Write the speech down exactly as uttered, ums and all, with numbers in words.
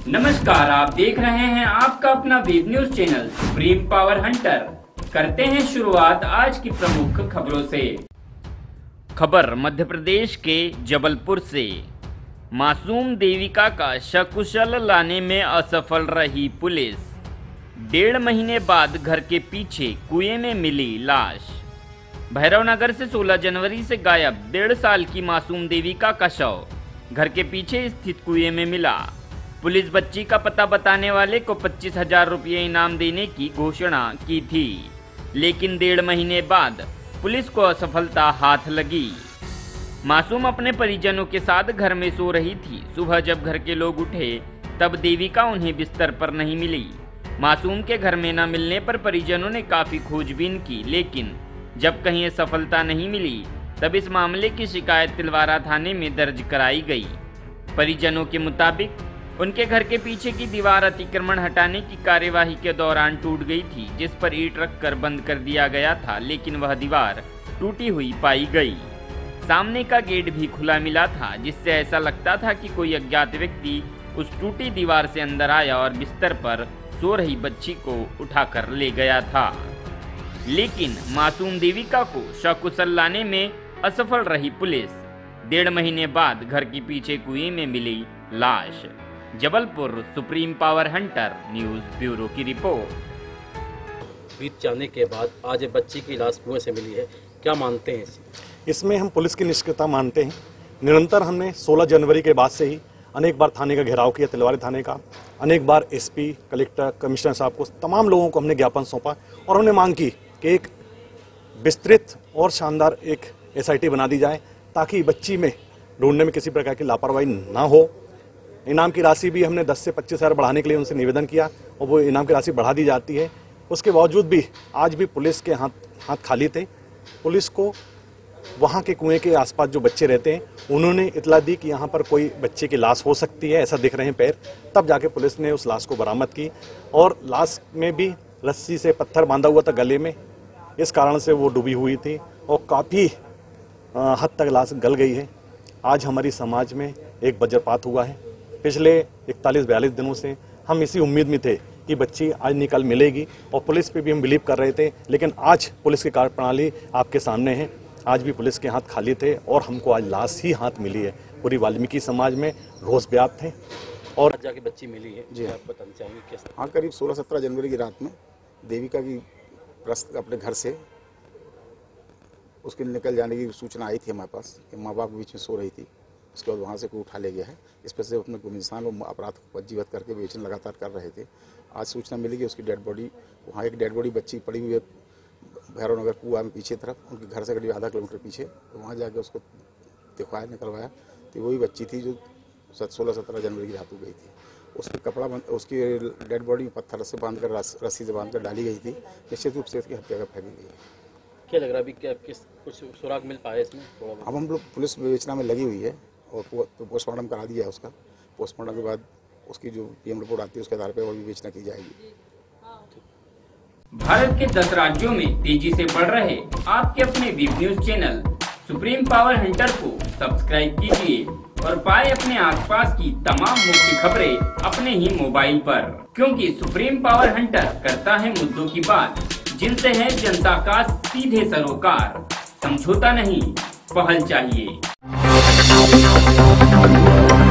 नमस्कार, आप देख रहे हैं आपका अपना web news channel supreme power hunter. करते हैं शुरुआत आज की प्रमुख खबरों से। खबर मध्य प्रदेश के जबलपुर से। मासूम देविका का सकुशल लाने में असफल रही पुलिस। डेढ़ महीने बाद घर के पीछे कुएं में मिली लाश। भैरवनगर से सोलह जनवरी से गायब डेढ़ साल की मासूम देविका का शव घर के पीछे स्थित कुएं में मिला। पुलिस बच्ची का पता बताने वाले को पच्चीस हजार रुपये इनाम देने की घोषणा की थी, लेकिन डेढ़ महीने बाद पुलिस को असफलता हाथ लगी। मासूम अपने परिजनों के साथ घर में सो रही थी। सुबह जब घर के लोग उठे तब देविका उन्हें बिस्तर पर नहीं मिली। मासूम के घर में न मिलने पर परिजनों ने काफी खोजबीन की, लेकिन जब कहीं सफलता नहीं मिली तब इस मामले की शिकायत तिलवारा थाने में दर्ज कराई गई। परिजनों के मुताबिक उनके घर के पीछे की दीवार अतिक्रमण हटाने की कार्यवाही के दौरान टूट गई थी, जिस पर ईंट रखकर बंद कर दिया गया था, लेकिन वह दीवार टूटी हुई पाई गई। सामने का गेट भी खुला मिला था, जिससे ऐसा लगता था कि कोई अज्ञात व्यक्ति उस टूटी दीवार से अंदर आया और बिस्तर पर सो रही बच्ची को उठाकर ले गया था। लेकिन मासूम देविका को सकुशल लाने में असफल रही पुलिस। डेढ़ महीने बाद घर के पीछे कुएं में मिली लाश। Jabalpur supreme power hunter news bureau की रिपोर्ट। बीत जाने के बाद आज बच्ची की लाश कुएं से मिली है, क्या मानते हैं? इसमें हम पुलिस की निष्क्रियता मानते हैं। निरंतर हमने सोलह जनवरी के बाद से ही अनेक बार थाने का घेराव किया, तिलवारी थाने का। अनेक बार एसपी, कलेक्टर, कमिश्नर साहब को, तमाम लोगों को हमने ज्ञापन सौंपा और हमने मांग की कि एक विस्तृत और शानदार एक एसआईटी बना दी जाए, ताकि बच्ची में ढूंढने में किसी प्रकार की लापरवाही ना हो। इनाम की राशि भी हमने दस से पच्चीस हज़ार बढ़ाने के लिए उनसे निवेदन किया और वो इनाम की राशि बढ़ा दी जाती है। उसके बावजूद भी आज भी पुलिस के हाथ हाथ खाली थे। पुलिस को वहाँ के कुएं के आसपास जो बच्चे रहते हैं उन्होंने इतला दी कि यहाँ पर कोई बच्चे की लाश हो सकती है, ऐसा दिख रहे हैं पैर। तब जाके पुलिस ने उस लाश को बरामद की और लाश में भी रस्सी से पत्थर बांधा हुआ था गले में, इस कारण से वो डूबी हुई थी और काफ़ी हद तक लाश गल गई है। आज हमारी समाज में एक वज्रपात हुआ है। पिछले इकतालीस बयालीस दिनों से हम इसी उम्मीद में थे कि बच्ची आज निकल मिलेगी और पुलिस पे भी हम बिलीव कर रहे थे, लेकिन आज पुलिस की कार्यप्रणाली आपके सामने है। आज भी पुलिस के हाथ खाली थे और हमको आज लाश ही हाथ मिली है। पूरी वाल्मीकि समाज में रोष व्याप्त है और आज जाके बच्ची मिली है जी। आप बताना चाहेंगे कैसे? हाँ, करीब सोलह सत्रह जनवरी की रात में देविका की प्रस्त अपने घर से उसके निकल जाने की सूचना आई थी हमारे पास कि माँ बाप बीच में सो रही थी। उसके बाद वहाँ से कोई उठा ले गया है। इस पर से अपने गुमनाम और अपराध को पंजीबद्ध करके बेचन लगातार कर रहे थे। आज सूचना मिली कि उसकी डेड बॉडी, वहाँ एक डेड बॉडी बच्ची पड़ी हुई है भैरवनगर कुआ में पीछे तरफ, उनके घर से करीब आधा किलोमीटर पीछे। तो वहाँ जाके उसको दिखवाया, निकलवाया तो वही बच्ची थी जो सोलह सत्रह जनवरी की रात को गई थी। उसके कपड़ा उसकी डेड बॉडी पत्थर से बांध कर, रस्सी से बांध कर डाली गई थी। निश्चित रूप से उसकी हत्या कर फेंकी गई है। क्या लग रहा है अभी, क्या किस कुछ सुराग मिल पाया इसमें? अब हम लोग पुलिस विवेचना में लगी हुई है और पोस्टमार्टम करा दिया है उसका। पोस्टमार्टम के बाद उसकी जो पीएम रिपोर्ट आती है उसके आधार पर और विवेचना की जाएगी। भारत के दस राज्यों में तेजी से बढ़ रहे आपके अपने web news channel supreme power hunter को सब्सक्राइब कीजिए और पाए अपने आसपास की तमाम मुख्य खबरें अपने ही मोबाइल पर, क्योंकि सुप्रीम पावर हंटर करता है मुद्दों की बात, जिनसे है जनता का सीधे सरोकार। समझौता नहीं, पहल चाहिए।